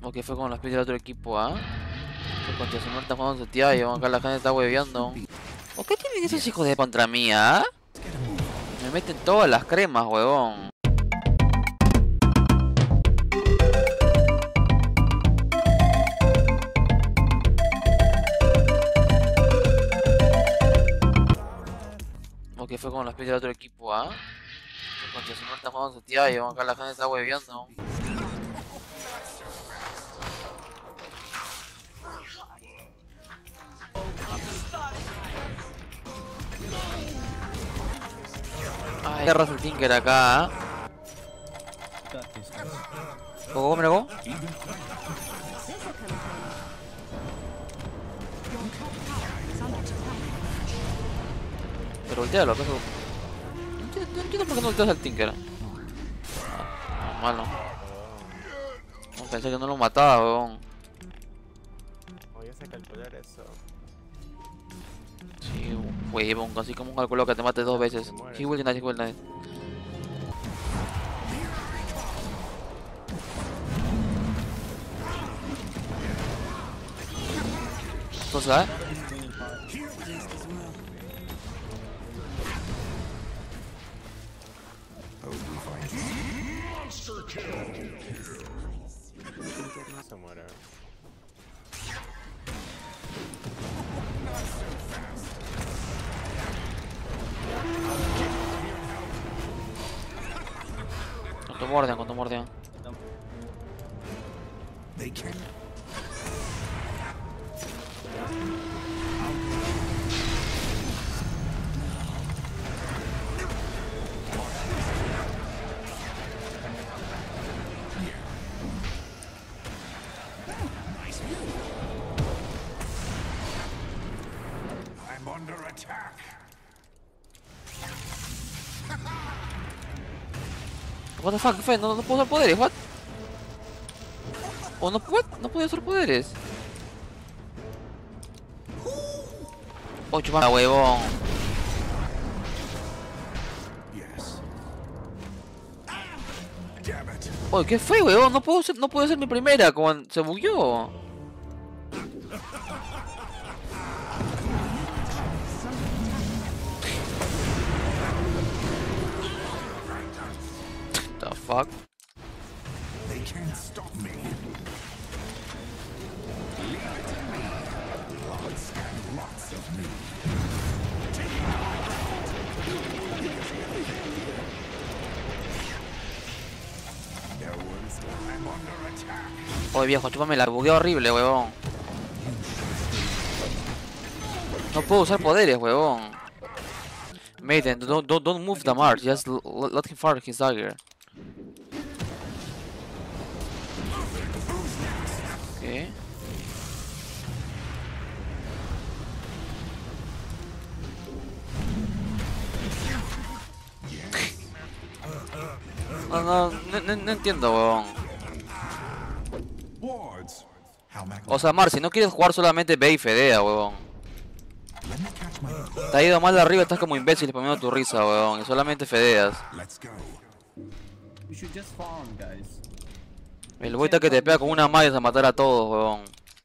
O que fue con las piezas del otro equipo, ¿ah? Que contra su muerta jugando su tía y acá la gente está hueveando. ¿O qué tienen esos hijos de contra mí, ah? Me meten todas las cremas, huevón. O que fue con las piezas del otro equipo, ¿ah? Que contra su muerta jugando su tía y acá la gente está hueveando. Ay, agarras el Tinker acá, ¿ah? ¿Cómo me lo? Pero voltealo, ¿acaso? No entiendo por qué no volteas al Tinker. Malo. No, pensé que no lo mataba, weón. Voy a calcular eso. Sí, huevón, casi como un cálculo que te mate dos veces. He will deny, he will deny. Cosa, Se muere. Con tu mordian. I'm under attack. What the fuck, ¿qué fue? No puedo usar poderes, what? ¿O no puedo? No puedo usar poderes. Oh, chupada, huevón. Yes. Damn it. Oh, ¿qué fue, huevón? No puedo hacer mi primera, como se bugueó. The fuck? They can't stop me. Leave it to me. Lots and lots of me. No one's. I'm under attack. Oye, viejo, chúpame la bugueo horrible, huevón. No puedo usar poderes, huevón. Maiden, don't move the Mars, just let him fire his dagger. Okay. No entiendo, huevón. Wards. How O sea, Mar, si no quieres jugar solamente ve y fedea, huevón. Let me catch my. Te ha ido mal de arriba, estás como imbécil poniendo tu risa, huevón. Y solamente fedeas. Let's go. We should just farm, guys. El boita que te pega con una malla a matar a todos, huevón.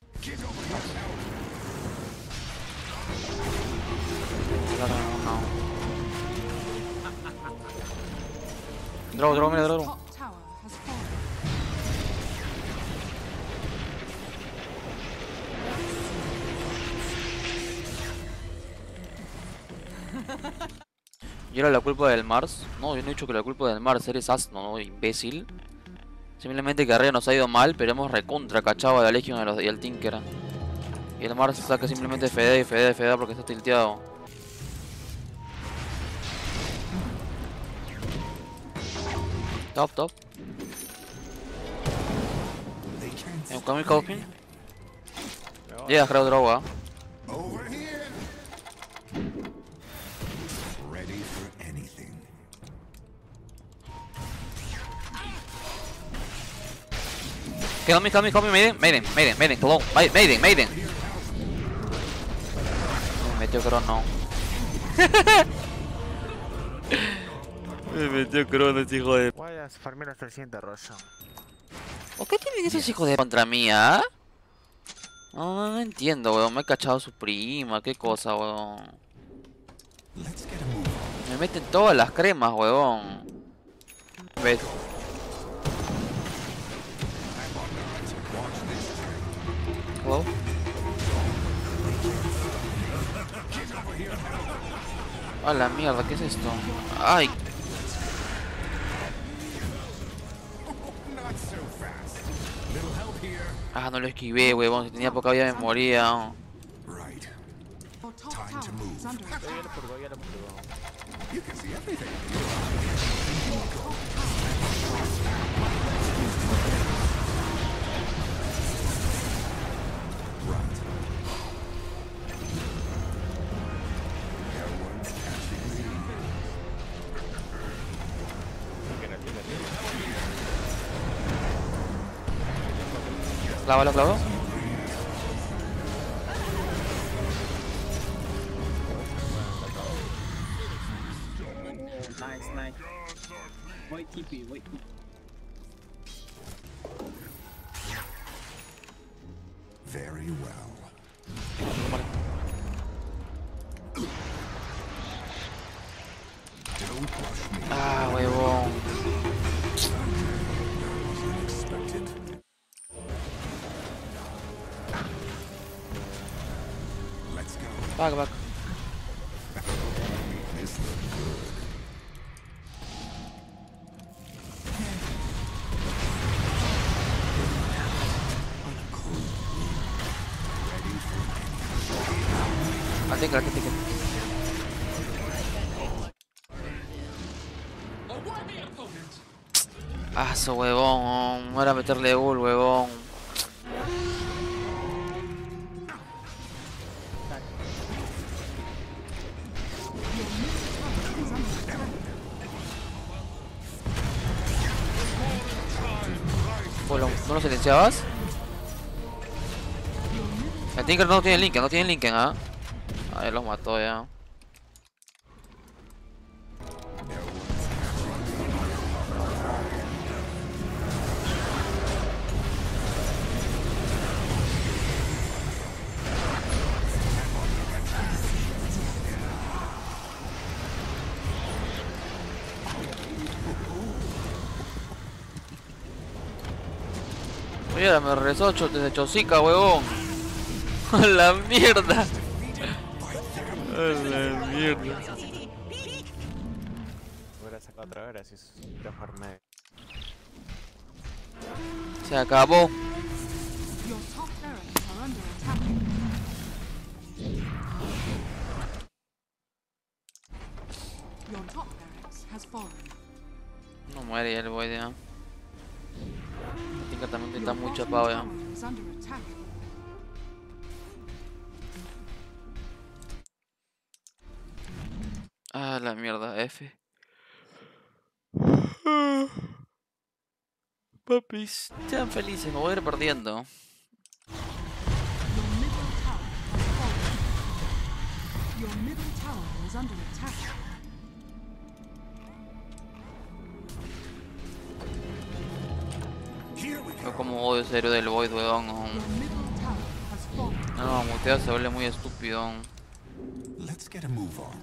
Drago, mira, Drago. Top tower has fallen. ¿Y era la culpa del Mars? No, yo no he dicho que la culpa del Mars, eres asno, ¿no? Imbécil. Simplemente que arriba nos ha ido mal, pero hemos recontra cachado a la Legion y al Tinker. Y el Mars saca simplemente fedea y fedea porque está tilteado. Top. They can't. I'm coming, coping. Yeah, creo Drago, Over here. Ready for anything. Coming, Maiden, hello, Maiden. Me metió crono. Me metió crono, este hijo de... Voy a farmear hasta el siguiente rollo. ¿O qué tienen esos hijos de contra mía? No entiendo, weón. Me he cachado a su prima. Qué cosa, weón. Me meten todas las cremas, weón. ¿Ves? Wow. A la mierda, ¿qué es esto? Ay. Ah, no lo esquivé, weón. Si tenía poca vida me moría. Your top tower is under attack. Ya lo purgó, ya lo purgó. Clávalo, clavo. Nice, nice. Wait, TP, wait. Very well. Ah, huevón. Expected. Let's go. Back, back. This look good. I think. Ah, su huevón. No era meterle ul, huevón. Bueno, ¿no lo silenciabas? El Tinker no tiene Linken, ¿ah? Ahí los mató ya. Mira, me regresó desde Chosica, huevón. A la mierda. A la mierda. Hubiera sacado otra vez, así es mejor medio. Se acabó. Your top barracks are under attack. Your top barracks has fallen. No muere ya el boy ya. Tinker también está muy Your chapado ya. bottom tower is under attack. Ah, la mierda, F. Papis, sean felices, me voy a ir perdiendo. Your middle tower has fallen. Your middle tower is under attack. Yo como odio ese héroe del Void, weón. Your middle tower has fallen. No, mutea se vuelve muy estúpido. Let's get a move on.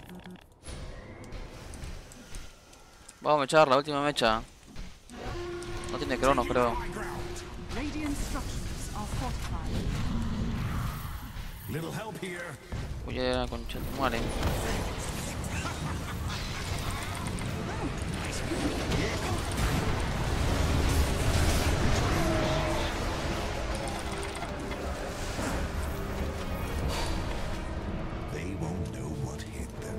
Vamos a echar la última mecha. No tiene crono, creo. Radiant structures are fortified. Little help here. Oye, concha tu madre. They won't know what hit them.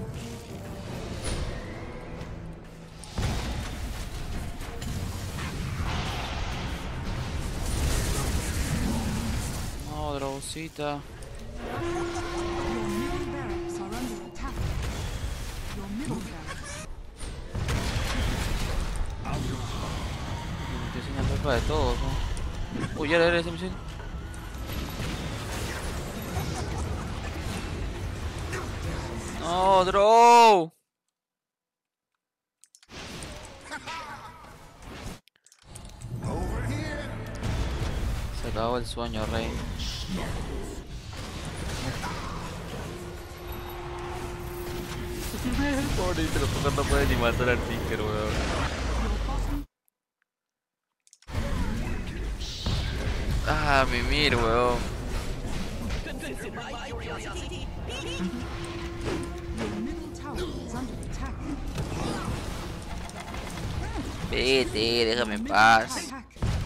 No, drogosita. Your middle barracks are under attack. Your middle barracks. Te enseñan culpa de todos, ¿no? Uy, ya eres ese misil. No, Drow. Over here. Se acabó el sueño, rey. Pobrecito, los pocos no pueden ni matar al Tinker, weón. Your bottom Ah, Mimir, weón. Your middle tower is under attack. Vete, déjame en Middle paz. attack.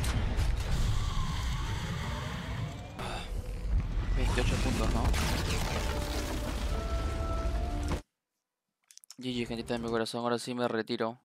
28 puntos, ¿no? GG, gentita de mi corazón, ahora sí me retiro.